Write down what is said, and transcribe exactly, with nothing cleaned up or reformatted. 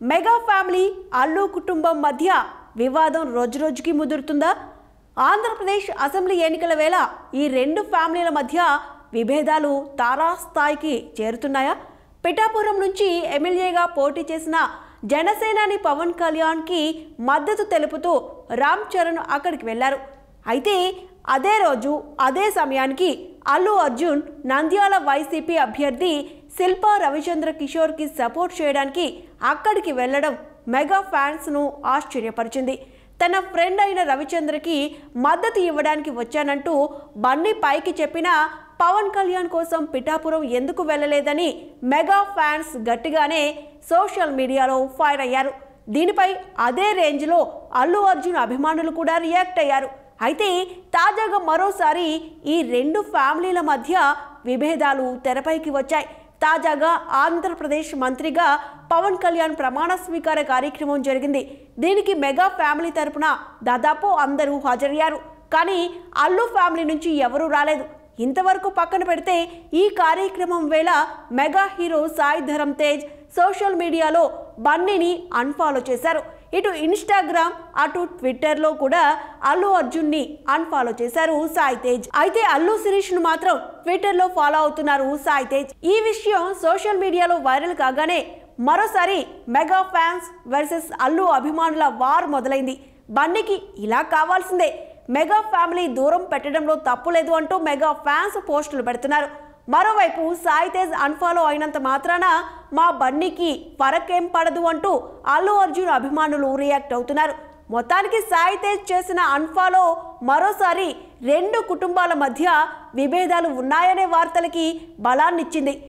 Mega family Allu కుటుంబం మధ్య వివాదం రోజురోజుకి ముదురుతుందా? ఆంధ్రప్రదేశ్ అసెంబ్లీ ఎన్నికల వేళ ఈ రెండు ఫ్యామిలీల మధ్య విభేదాలు తారాస్థాయికి చేరుతున్నాయా? పిఠాపురం నుంచి ఎమ్మెల్యేగా పోటీ చేసిన జనసేనాని పవన్ కళ్యాణ్కి మద్దతు తెలుపుతూ రామ్ చరణ్ అక్కడికి వెళ్లారు. అయితే అదే రోజు అదే సమయానికి అల్లు అర్జున్ నంద్యాల వైసీపీ అభ్యర్థి శిల్పా రవిచంద్ర కిషోర్కి సపోర్ట్ చేయడానికి అక్కడికి వెళ్లడం మెగా ఫ్యాన్స్ను ఆశ్చర్యపరిచింది. తన ఫ్రెండ్ అయిన రవిచంద్రకి మద్దతు ఇవ్వడానికి వచ్చానంటూ బన్నీ పైకి చెప్పిన పవన్ కళ్యాణ్ కోసం పిఠాపురం ఎందుకు వెళ్ళలేదని మెగా ఫ్యాన్స్ గట్టిగానే సోషల్ మీడియాలో ఫైర్ అయ్యారు. దీనిపై అదే రేంజ్లో అల్లు అర్జున్ అభిమానులు కూడా రియాక్ట్ అయ్యారు. అయితే తాజాగా మరోసారి ఈ రెండు ఫ్యామిలీల మధ్య విభేదాలు తెరపైకి వచ్చాయి. తాజాగా ఆంధ్రప్రదేశ్ మంత్రిగా పవన్ కళ్యాణ్ ప్రమాణ స్వీకార కార్యక్రమం జరిగింది. దీనికి మెగా ఫ్యామిలీ తరపున దాదాపు అందరూ హాజరయ్యారు. కానీ అల్లు ఫ్యామిలీ నుంచి ఎవరూ రాలేదు. ఇంతవరకు పక్కన పెడితే ఈ కార్యక్రమం వేళ mega hero Sai Dharam Tej social మీడియాలో బన్నీని అన్ఫాలో చేశారు. ఇటు ఇన్స్టాగ్రామ్ అటు ట్విట్టర్లో కూడా అల్లు అర్జున్ని అన్ఫాలో చేశారు సాయి తేజ్. అయితే అల్లు శిరీష్ను మాత్రం ట్విట్టర్లో ఫాలో అవుతున్నారు సాయి తేజ్. ఈ విషయం సోషల్ మీడియాలో వైరల్ కాగానే మరోసారి మెగా ఫ్యాన్స్ వర్సెస్ అల్లు అభిమానుల వార్ మొదలైంది. బన్నీకి ఇలా కావాల్సిందే, మెగా ఫ్యామిలీ దూరం పెట్టడంలో తప్పులేదు అంటూ మెగా ఫ్యాన్స్ పోస్టులు పెడుతున్నారు. మరోవైపు సాయి తేజ్ అన్ఫాలో అయినంత మాత్రాన మా బన్నీకి ఫరకేం పడదు అంటూ అల్లు అర్జున్ అభిమానులు రియాక్ట్ అవుతున్నారు. మొత్తానికి సాయి తేజ్ చేసిన అన్ఫాలో మరోసారి రెండు కుటుంబాల మధ్య విభేదాలు ఉన్నాయనే వార్తలకి బలాన్నిచ్చింది.